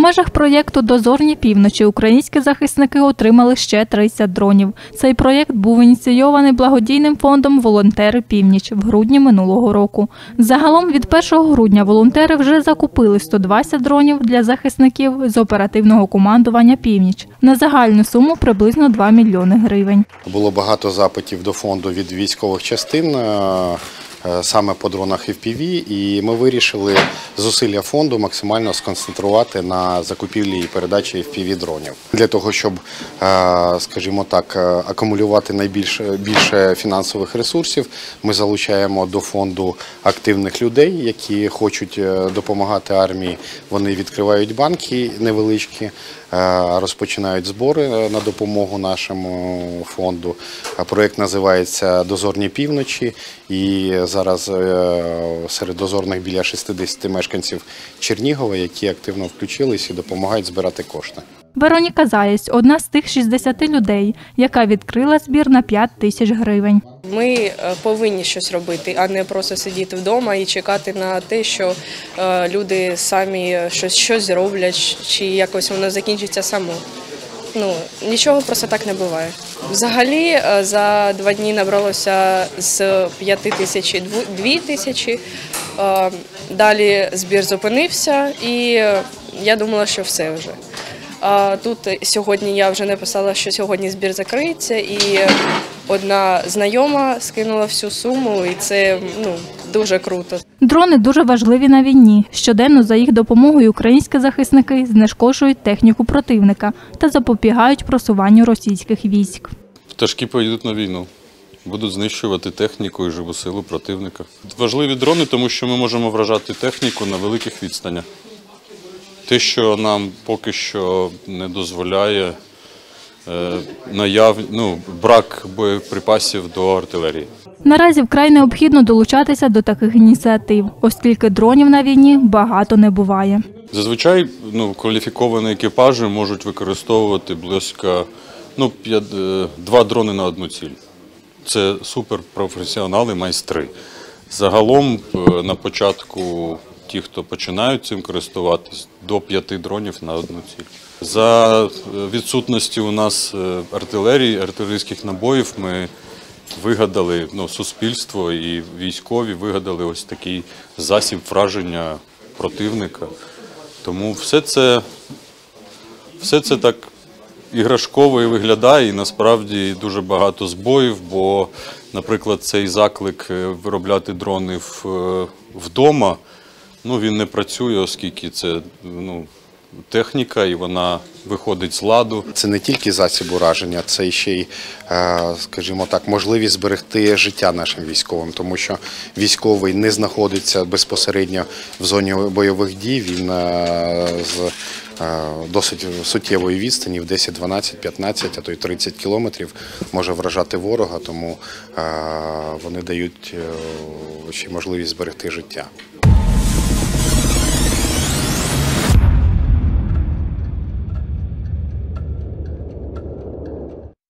межах проєкту «Дозорні півночі» українські захисники отримали ще 30 дронів. Цей проєкт був ініційований благодійним фондом «Волонтери Північ» в грудні минулого року. Загалом від 1 грудня волонтери вже закупили 120 дронів для захисників з оперативного командування «Північ» на загальну суму приблизно 2 мільйони гривень. Було багато запитів до фонду від військових частин, саме по дронах FPV, і ми вирішили зусилля фонду максимально сконцентрувати на закупівлі і передачі FPV-дронів. Для того, щоб, скажімо так, акумулювати більше фінансових ресурсів, ми залучаємо до фонду активних людей, які хочуть допомагати армії. Вони відкривають банки невеличкі, розпочинають збори на допомогу нашому фонду. Проєкт називається «Дозорні півночі», і зараз серед дозорних біля 60 мешканців Чернігова, які активно включились і допомагають збирати кошти. Вероніка Заєць – одна з тих 60 людей, яка відкрила збір на 5 тисяч гривень. Ми повинні щось робити, а не просто сидіти вдома і чекати на те, що люди самі щось зроблять, чи якось воно закінчиться само. Нічого просто так не буває. Взагалі за 2 дні набралося з 5 тисяч 2 тисячі, далі збір зупинився і я думала, що все вже. Тут сьогодні я вже написала, що сьогодні збір закриється, і одна знайома скинула всю суму, і це дуже круто. Дрони дуже важливі на війні. Щоденно за їх допомогою українські захисники знешкоджують техніку противника та запобігають просуванню російських військ. Пташки поїдуть на війну, будуть знищувати техніку і живу силу противника. Важливі дрони, тому що ми можемо вражати техніку на великих відстанях. Те, що нам поки що не дозволяє брак боєприпасів до артилерії. Наразі вкрай необхідно долучатися до таких ініціатив, оскільки дронів на війні багато не буває. Зазвичай кваліфіковані екіпажі можуть використовувати близько 2 дрони на одну ціль. Це суперпрофесіонали, майстри. Загалом на початку ті, хто починають цим користуватись, до 5 дронів на одну ціль. За відсутності у нас артилерійських набоїв ми вигадали, суспільство і військові вигадали ось такий засіб враження противника. Тому все це так іграшково і виглядає, і насправді дуже багато збоїв, бо, наприклад, цей заклик виробляти дрони вдома, він не працює, оскільки це техніка і вона виходить з ладу. Це не тільки засіб ураження, це ще й, скажімо так, можливість зберегти життя нашим військовим, тому що військовий не знаходиться безпосередньо в зоні бойових дій, він з досить суттєвої відстані, в 10, 12, 15, а то й 30 кілометрів може вражати ворога, тому вони дають ще можливість зберегти життя.